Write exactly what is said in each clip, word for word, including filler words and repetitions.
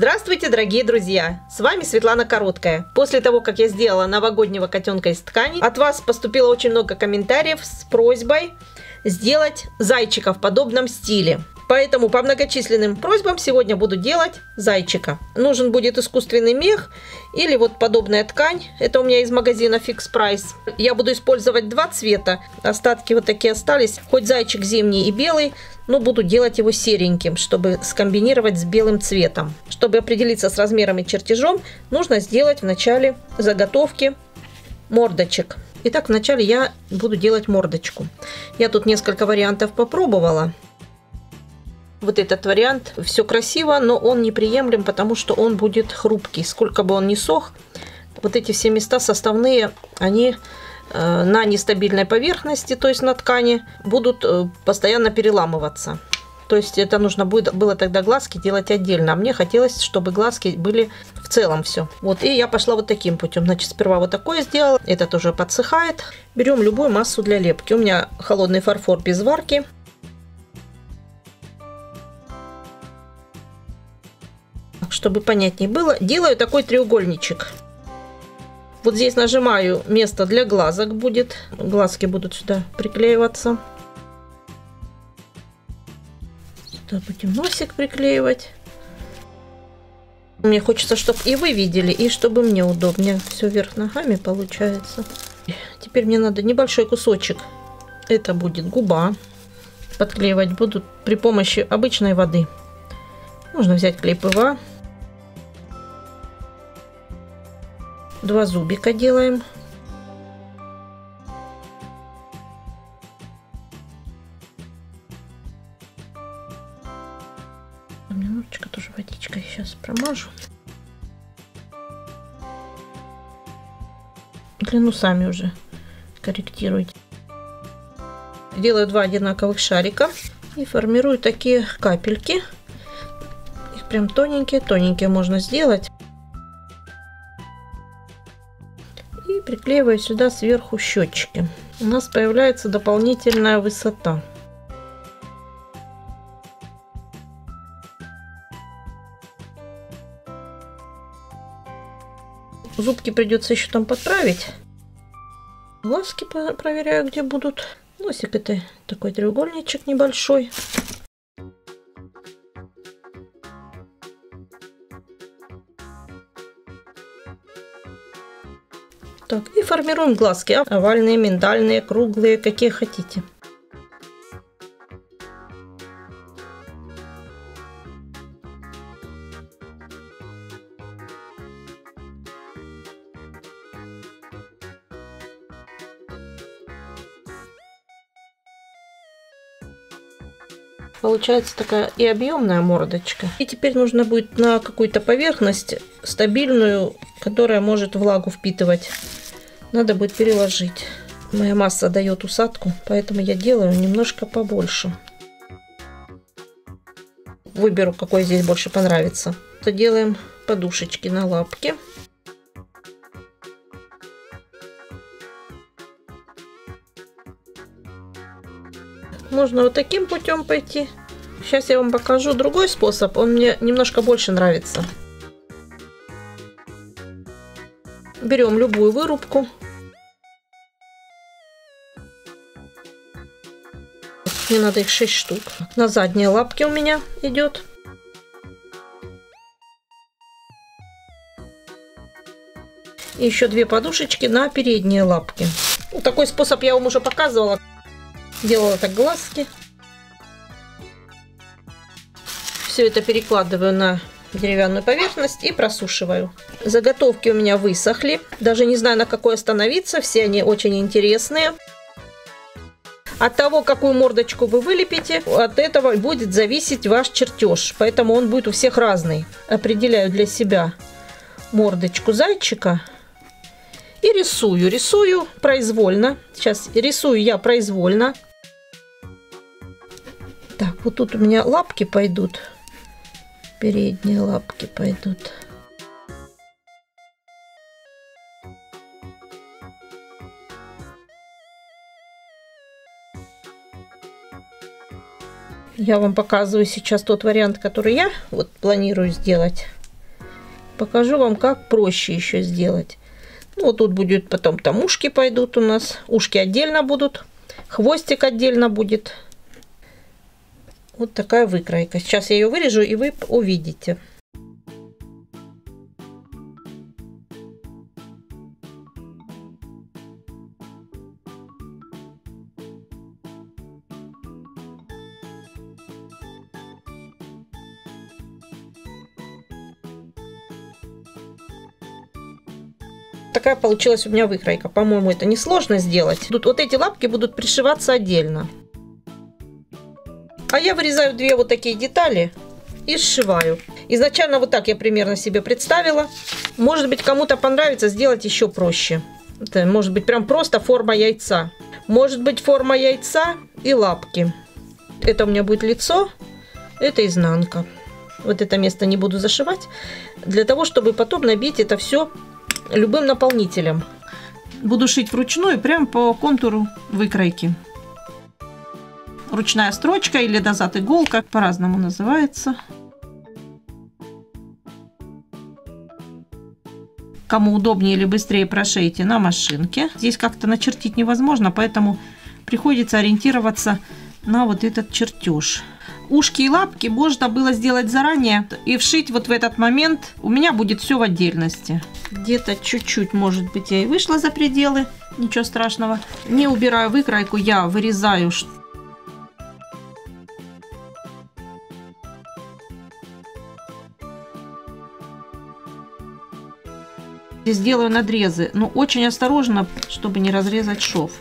Здравствуйте, дорогие друзья! С вами Светлана Короткая. После того, как я сделала новогоднего котенка из ткани, от вас поступило очень много комментариев с просьбой сделать зайчика в подобном стиле. Поэтому по многочисленным просьбам сегодня буду делать зайчика. Нужен будет искусственный мех или вот подобная ткань. Это у меня из магазина Fix Price. Я буду использовать два цвета. Остатки вот такие остались. Хоть зайчик зимний и белый, но буду делать его сереньким, чтобы скомбинировать с белым цветом. Чтобы определиться с размером и чертежом, нужно сделать в начале заготовки мордочек. Итак, вначале я буду делать мордочку. Я тут несколько вариантов попробовала. Вот этот вариант, все красиво, но он неприемлем, потому что он будет хрупкий. Сколько бы он ни сох, вот эти все места составные, они э, на нестабильной поверхности, то есть на ткани, будут э, постоянно переламываться. То есть это нужно будет, было тогда глазки делать отдельно. А мне хотелось, чтобы глазки были в целом все. Вот, и я пошла вот таким путем. Значит, сперва вот такое сделала. Это тоже подсыхает. Берем любую массу для лепки. У меня холодный фарфор без варки. Чтобы понятнее было, делаю такой треугольничек. Вот здесь нажимаю, место для глазок будет. Глазки будут сюда приклеиваться. Сюда будем носик приклеивать. Мне хочется, чтобы и вы видели, и чтобы мне удобнее. Все вверх ногами получается. Теперь мне надо небольшой кусочек. Это будет губа. Подклеивать буду при помощи обычной воды. Можно взять клей ПВА. Два зубика делаем. Немножечко тоже водичкой сейчас промажу. Длину сами уже корректируйте. Делаю два одинаковых шарика и формирую такие капельки. Их прям тоненькие-тоненькие можно сделать. И приклеиваю сюда сверху щечки. У нас появляется дополнительная высота. Зубки придется еще там подправить. Глазки проверяю, где будут. Носик — это такой треугольничек небольшой. Так, и формируем глазки. Овальные, миндальные, круглые, какие хотите. Получается такая и объемная мордочка. И теперь нужно будет на какую-то поверхность стабильную, которая может влагу впитывать. Надо будет переложить. Моя масса дает усадку, поэтому я делаю немножко побольше. Выберу, какой здесь больше понравится. То делаем подушечки на лапки. Можно вот таким путем пойти. Сейчас я вам покажу другой способ. Он мне немножко больше нравится. Берем любую вырубку. Мне надо их шесть штук. На задние лапки у меня идет. И еще две подушечки на передние лапки. Вот такой способ я вам уже показывала. Делала так глазки. Все это перекладываю на деревянную поверхность и просушиваю. Заготовки у меня высохли. Даже не знаю, на какой остановиться. Все они очень интересные. От того, какую мордочку вы вылепите, от этого будет зависеть ваш чертеж. Поэтому он будет у всех разный. Определяю для себя мордочку зайчика. И рисую. Рисую произвольно. Сейчас рисую я произвольно. Так, вот тут у меня лапки пойдут. Передние лапки пойдут. Я вам показываю сейчас тот вариант, который я вот планирую сделать. покажу вам, как проще еще сделать. Ну, вот тут будет потом там ушки пойдут у нас. Ушки отдельно будут. Хвостик отдельно будет. Вот такая выкройка. Сейчас я ее вырежу, и вы увидите. Такая получилась у меня выкройка. По-моему, это несложно сделать. Тут вот эти лапки будут пришиваться отдельно. А я вырезаю две вот такие детали и сшиваю. Изначально вот так я примерно себе представила. Может быть, кому-то понравится сделать еще проще. Это может быть прям просто форма яйца. Может быть, форма яйца и лапки. Это у меня будет лицо, это изнанка. Вот это место не буду зашивать, для того, чтобы потом набить это все любым наполнителем. Буду шить вручную, прям по контуру выкройки. Ручная строчка или дозат иголка, по-разному называется. Кому удобнее или быстрее, прошейте на машинке. Здесь как-то начертить невозможно, поэтому приходится ориентироваться на вот этот чертеж. Ушки и лапки можно было сделать заранее и вшить вот в этот момент. У меня будет все в отдельности. Где-то чуть-чуть, может быть, я и вышла за пределы. Ничего страшного. Не убираю выкройку, я вырезаю. Здесь делаю надрезы, но очень осторожно, чтобы не разрезать шов.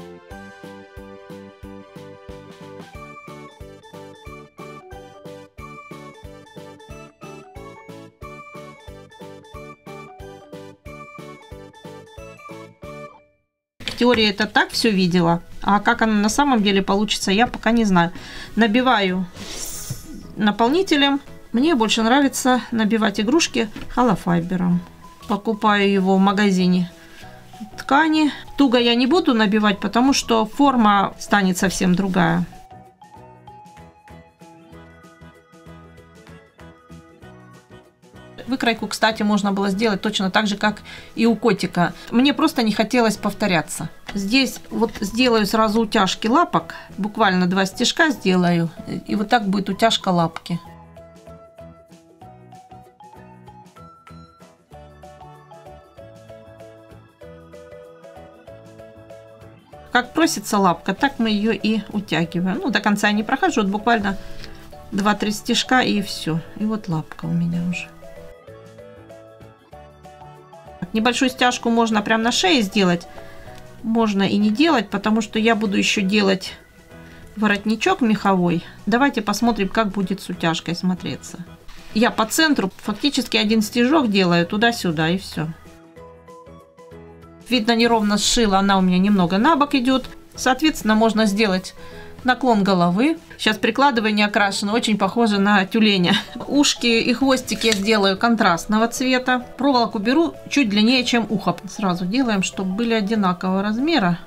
В теории это так все видела, а как оно на самом деле получится, я пока не знаю. Набиваю наполнителем. Мне больше нравится набивать игрушки холофайбером. Покупаю его в магазине ткани. Туго я не буду набивать, потому что форма станет совсем другая. Выкройку, кстати, можно было сделать точно так же, как и у котика. Мне просто не хотелось повторяться. Здесь вот сделаю сразу утяжки лапок. Буквально два стежка сделаю. И вот так будет утяжка лапки. Как просится лапка, так мы ее и утягиваем. Ну, до конца я не прохожу, вот буквально два-три стежка и все. И вот лапка у меня уже. Небольшую стяжку можно прям на шее сделать. Можно и не делать, потому что я буду еще делать воротничок меховой. Давайте посмотрим, как будет с утяжкой смотреться. Я по центру фактически один стежок делаю туда-сюда, и все. Видно, неровно сшила, она у меня немного на бок идет. Соответственно, можно сделать наклон головы. Сейчас прикладываю не окрашено, очень похоже на тюленя. Ушки и хвостик я сделаю контрастного цвета. Проволоку беру чуть длиннее, чем ухо. Сразу делаем, чтобы были одинакового размера.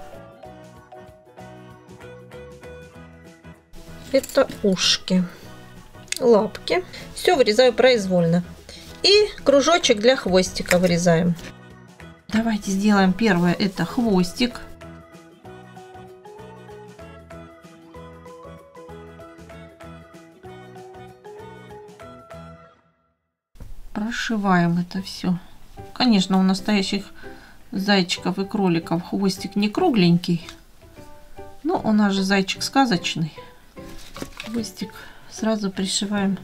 Это ушки, лапки. Все вырезаю произвольно. И кружочек для хвостика вырезаем. Давайте сделаем первое, это хвостик. Прошиваем это все. Конечно, у настоящих зайчиков и кроликов хвостик не кругленький, но у нас же зайчик сказочный. Хвостик сразу пришиваем.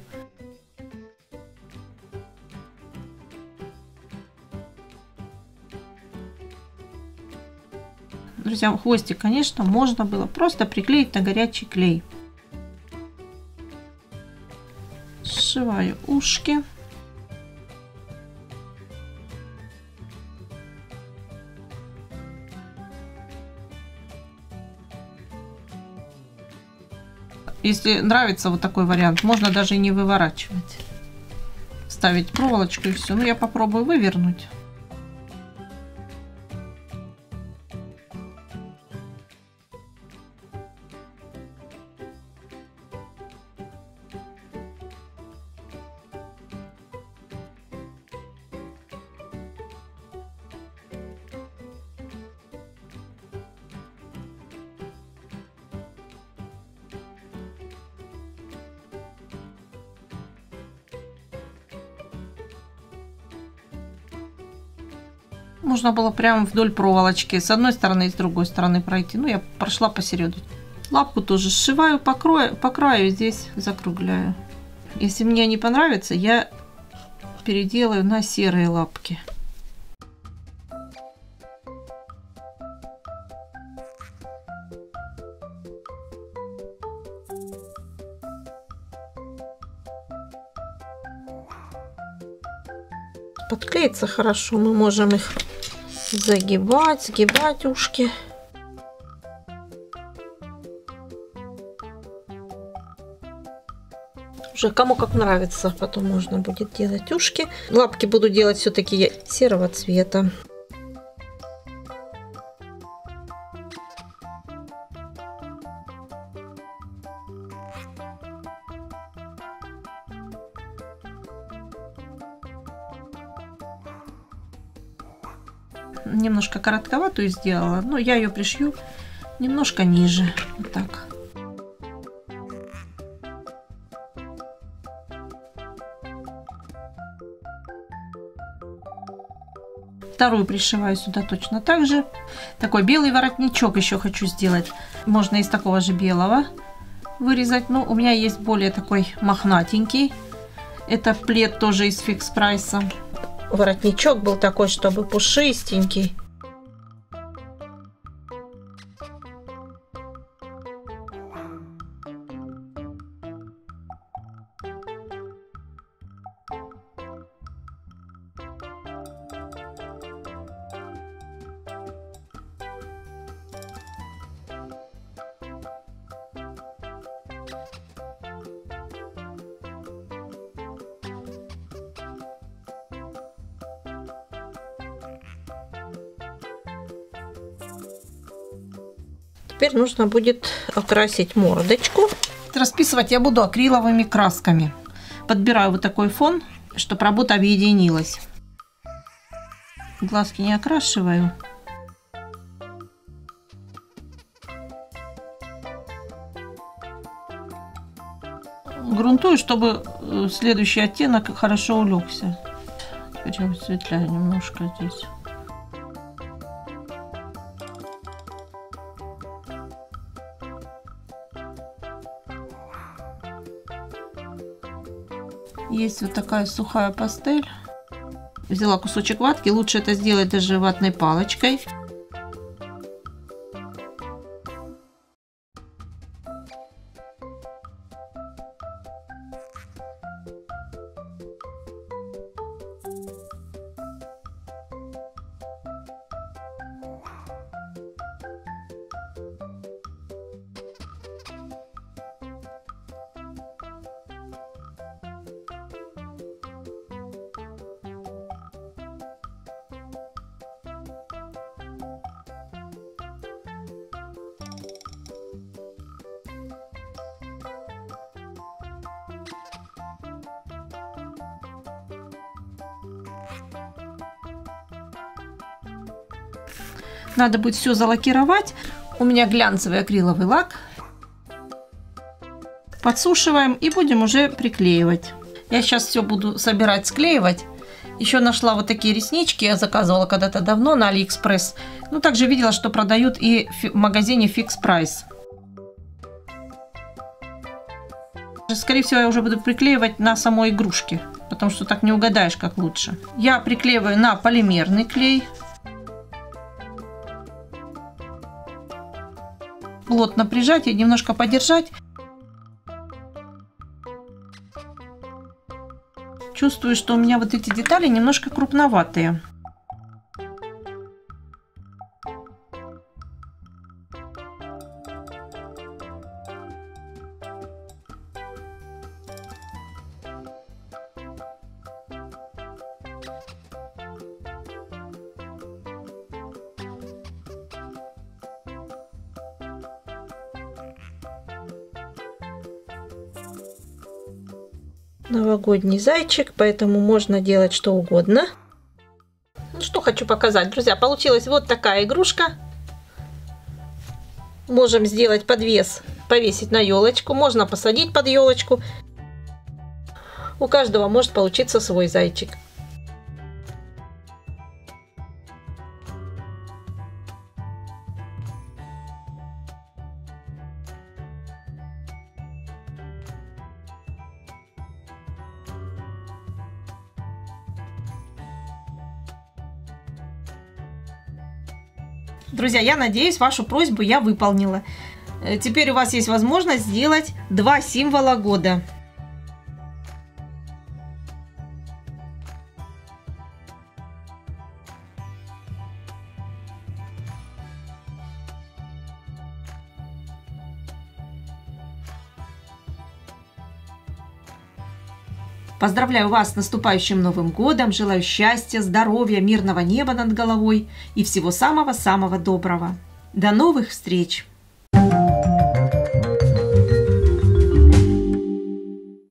Друзья, хвостик, конечно, можно было просто приклеить на горячий клей. Сшиваю ушки. Если нравится вот такой вариант, можно даже и не выворачивать. Ставить проволочку и все. Ну, я попробую вывернуть. Можно было прямо вдоль проволочки с одной стороны и с другой стороны пройти. Ну, я прошла посередине. Лапку тоже сшиваю по краю, по краю здесь закругляю. Если мне не понравится, я переделаю на серые лапки. Подклеится хорошо, мы можем их загибать, сгибать ушки. Уже кому как нравится, потом можно будет делать ушки. Лапки буду делать все-таки серого цвета. Немножко коротковатую сделала, но я ее пришью немножко ниже. Вот так. Вторую пришиваю сюда точно так же. Такой белый воротничок еще хочу сделать. Можно из такого же белого вырезать. Но у меня есть более такой мохнатенький. Это плед тоже из Фикс Прайса. Воротничок был такой, чтобы пушистенький. Теперь нужно будет окрасить мордочку. Расписывать я буду акриловыми красками. Подбираю вот такой фон, чтобы работа объединилась. Глазки не окрашиваю. Грунтую, чтобы следующий оттенок хорошо улегся. Теперь я высветляю немножко здесь. Есть вот такая сухая пастель. Взяла кусочек ватки. Лучше это сделать даже ватной палочкой. Надо будет все залакировать. У меня глянцевый акриловый лак. Подсушиваем и будем уже приклеивать. Я сейчас все буду собирать, склеивать. Еще нашла вот такие реснички. Я заказывала когда-то давно на Алиэкспресс. Ну, также видела, что продают и в магазине Фикс Прайс. Скорее всего, я уже буду приклеивать на самой игрушке, потому что так не угадаешь, как лучше. Я приклеиваю на полимерный клей. Плотно прижать и немножко подержать. Чувствую, что у меня вот эти детали немножко крупноватые. Новогодний зайчик, поэтому можно делать что угодно. Ну, что хочу показать, друзья. Получилась вот такая игрушка. Можем сделать подвес, повесить на елочку. Можно посадить под елочку. У каждого может получиться свой зайчик. Друзья, я надеюсь, вашу просьбу я выполнила. Теперь у вас есть возможность сделать два символа года. Поздравляю вас с наступающим Новым годом, желаю счастья, здоровья, мирного неба над головой и всего самого-самого доброго. До новых встреч!